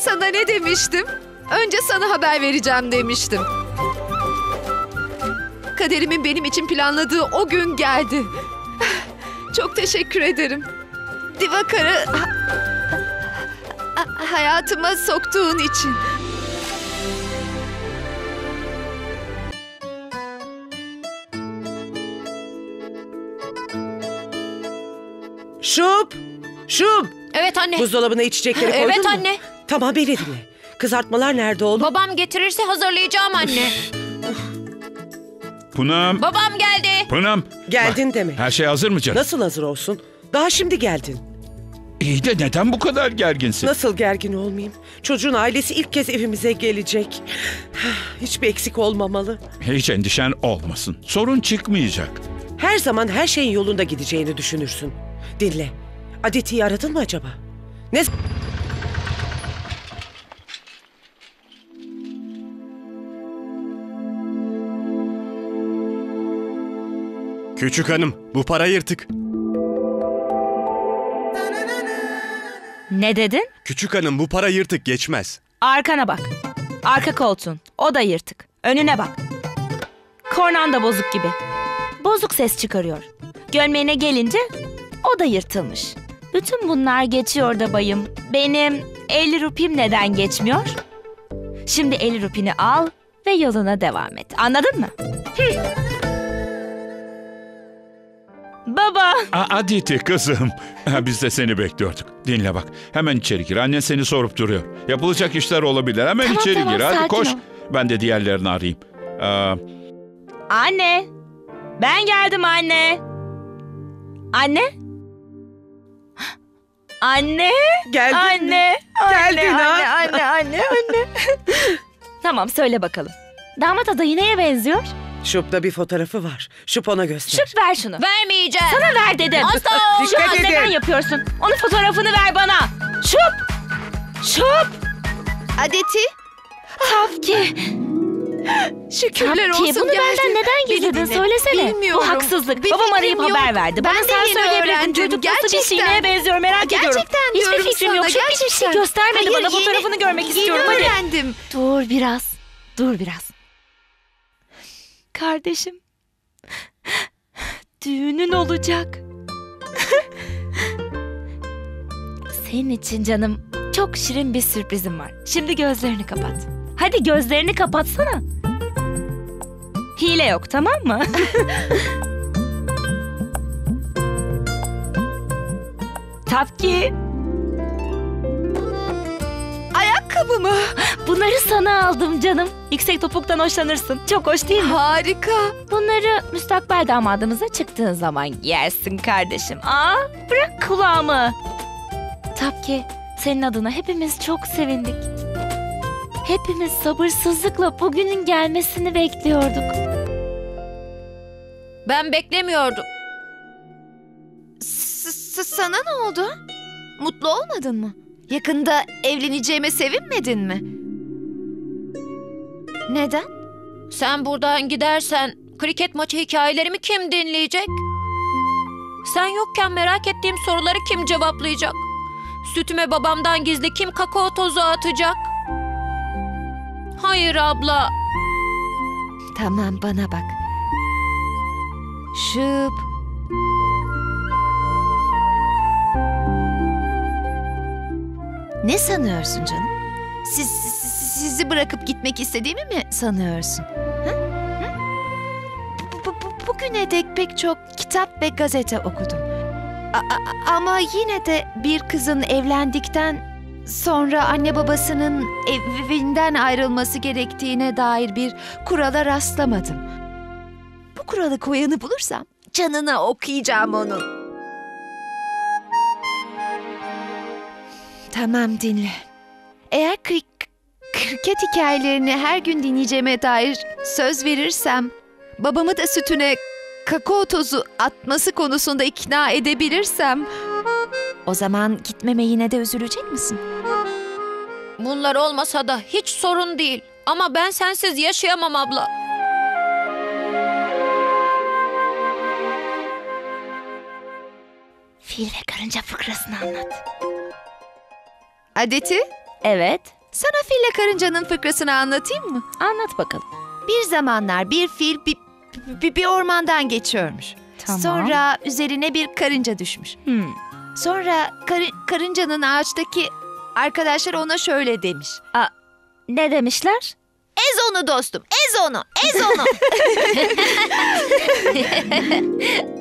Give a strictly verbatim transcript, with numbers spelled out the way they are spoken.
Sana ne demiştim? Önce sana haber vereceğim demiştim. Kaderimin benim için planladığı o gün geldi. Çok teşekkür ederim. Divakar'ı ha- ha- hayatıma soktuğun için. Şup! Şup! Evet anne. Buzdolabına içecekleri koydun Evet mu? anne. Tamam, beni dinle. Kızartmalar nerede oğlum? Babam getirirse hazırlayacağım anne. Punam. Babam geldi. Punam. Geldin Bak, demek. Her şey hazır mı canım? Nasıl hazır olsun? Daha şimdi geldin. İyi de neden bu kadar gerginsin? Nasıl gergin olmayayım? Çocuğun ailesi ilk kez evimize gelecek. Hiçbir eksik olmamalı. Hiç endişen olmasın. Sorun çıkmayacak. Her zaman her şeyin yolunda gideceğini düşünürsün. Dinle. Aditi'yi aradın mı acaba? Ne... Küçük hanım, bu para yırtık. Ne dedin? Küçük hanım, bu para yırtık, geçmez. Arkana bak. Arka koltuğun. O da yırtık. Önüne bak. Kornan da bozuk gibi. Bozuk ses çıkarıyor. Gömleğine gelince o da yırtılmış. Bütün bunlar geçiyor da bayım. Benim elli rupim neden geçmiyor? Şimdi elli rupini al ve yoluna devam et. Anladın mı? Hı. Baba. A Aditi kızım. Ha, Biz de seni bekliyorduk. Dinle bak. Hemen içeri gir. Annen seni sorup duruyor. Yapılacak işler olabilir. Hemen Tamam, içeri tamam, gir. Hadi sakin koş. ol. Ben de diğerlerini arayayım. Aa, Anne. Ben geldim anne. Anne. Anne. Geldin mi? Anne. Geldin anne, ha? Anne, anne, anne. Tamam, söyle bakalım. Damat adayı neye benziyor? Şup'ta bir fotoğrafı var. Şup ona göster. Şup, ver şunu. Vermeyeceğim. Sana ver dedim. Asla Şu Dikkat an edin. neden yapıyorsun? Onun fotoğrafını ver bana. Şup. Şup. Adeti, Tafki. şükürler olsun Tafki, bunu geldi. benden neden Beni gizledin? dinle. Söylesene. Bilmiyorum. Bu haksızlık. Bir Babam arayıp fikrim haber yok. verdi. Ben Bana de sen yeni söyleyebilirdin. öğrendim. Çocuk nasıl bir şey, Gerçekten. neye benziyor merak ediyorum. Gerçekten Hadi. diyorum Hiçbir fikrim sana, yok. Çünkü hiçbir şey gerçekten. göstermedi Hayır, bana. yeni- Fotoğrafını görmek istiyorum. Yeni Hadi. öğrendim. Dur biraz. Dur biraz. Kardeşim. Düğünün olacak. Senin için canım çok şirin bir sürprizim var. Şimdi gözlerini kapat. Hadi gözlerini kapatsana. Hile yok, tamam mı? Tafki. Ayakkabı mı? Bunları sana aldım canım. Yüksek topuktan hoşlanırsın. Çok hoş değil mi? Harika. Bunları müstakbel damadımıza çıktığın zaman giyersin kardeşim. Aa, bırak kulağımı. Tafki, senin adına hepimiz çok sevindik. Hepimiz sabırsızlıkla bugünün gelmesini bekliyorduk. Ben beklemiyordum. S- s- sana ne oldu? Mutlu olmadın mı? Yakında evleneceğime sevinmedin mi? Neden? Sen buradan gidersen kriket maçı hikayelerimi kim dinleyecek? Sen yokken merak ettiğim soruları kim cevaplayacak? Sütüme babamdan gizli kim kakao tozu atacak? Hayır abla. Tamam, bana bak. Şıp. Ne sanıyorsun canım? Siz, siz- sizi bırakıp gitmek istediğimi mi sanıyorsun? Ha? Hı? Bu- bu- bu- bugüne dek pek çok kitap ve gazete okudum. A- a- ama yine de bir kızın evlendikten sonra anne babasının evinden ayrılması gerektiğine dair bir kurala rastlamadım. Bu kuralı koyanı bulursam canına okuyacağım onun. Tamam, dinle. Eğer kri- kriket hikayelerini her gün dinleyeceğime dair söz verirsem, babamı da sütüne kakao tozu atması konusunda ikna edebilirsem, o zaman gitmeme yine de üzülecek misin? Bunlar olmasa da hiç sorun değil. Ama ben sensiz yaşayamam abla. Fil ve karınca fıkrasını anlat. Adeti, Evet. Sana fille karıncanın fıkrasını anlatayım mı? Anlat bakalım. Bir zamanlar bir fil bir, bir, bir ormandan geçiyormuş. Tamam. Sonra üzerine bir karınca düşmüş. Hmm. Sonra karı- karıncanın ağaçtaki arkadaşlar ona şöyle demiş. Aa, ne demişler? Ez onu dostum, ez onu, ez onu.